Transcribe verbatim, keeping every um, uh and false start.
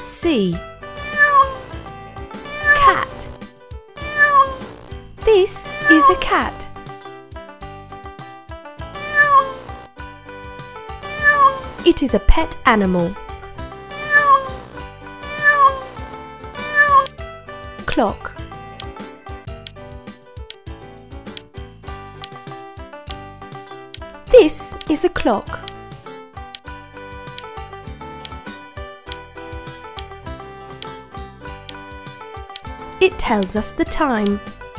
C. Cat. This is a cat. It is a pet animal. Clock. This is a clock. It tells us the time.